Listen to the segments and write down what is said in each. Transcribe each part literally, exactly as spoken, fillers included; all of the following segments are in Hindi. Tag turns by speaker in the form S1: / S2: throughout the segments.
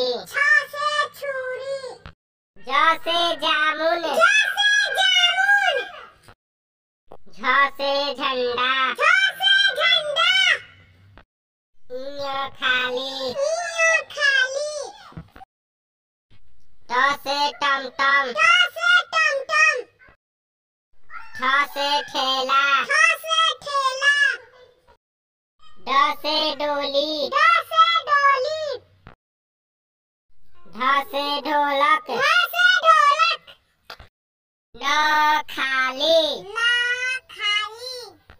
S1: छ से छुरी।
S2: ज से जामुन।
S1: ज से जामुन।
S2: झ से झंडा।
S1: झ से झंडा।
S2: इ खाली।
S1: इ खाली।
S2: ट से टमटम।
S1: ट से टमटम।
S2: ठ से ठेला।
S1: ठ से ठेला।
S2: ड से डोली।
S1: ड से डोली।
S2: ढ से ढोलक।
S1: ढ से ढोलक।
S2: न खाली।
S1: न खाली।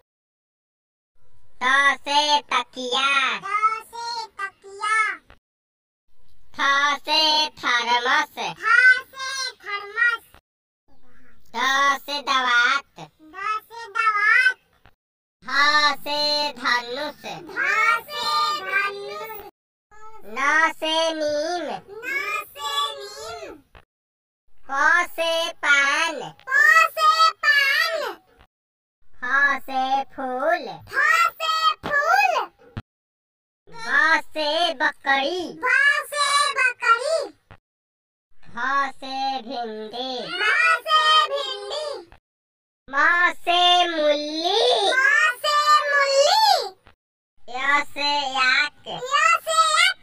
S2: त से तकिया।
S1: त से तकिया।
S2: थ से थर्मस।
S1: थ से थर्मस।
S2: द से दवात।
S1: द से दवात।
S2: ध से धनुष।
S1: ध से धनुष।
S2: न से नीम।
S1: न से नीम।
S2: प से पान।
S1: प से पान।
S2: फ से फूल।
S1: फ से फूल।
S2: ब से बकरी।
S1: ब से बकरी।
S2: भ से भिंडी।
S1: भ से भिंडी।
S2: म से मुल्ली।
S1: म से मुल्ली।
S2: य से याक।
S1: य से यक।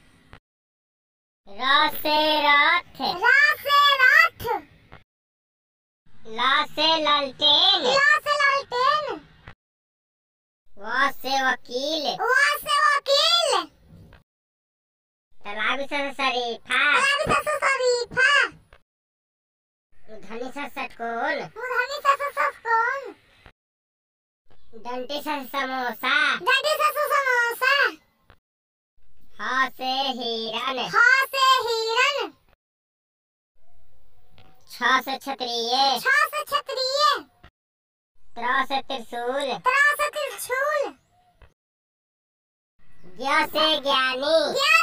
S2: र से रथ।
S1: र से रथ।
S2: ल से ललटेन।
S1: ल से ललटेन।
S2: व से वकील।
S1: व से वकील।
S2: तलाबी से शरीफा।
S1: तलाबी से शरीफा।
S2: मूर्धनी से षटकोण।
S1: मूर्धनी से षटकोण।
S2: दंती से समोसा।
S1: दंती से समोसा।
S2: ह से हिरन।
S1: ह से हिरन।
S2: छ से क्षत्रिय।
S1: छ से क्षत्रिय।
S2: त्र से त्रिशूल।
S1: त्र से त्रिशूल।
S2: ज्ञ से ज्ञानी।
S1: ज्ञ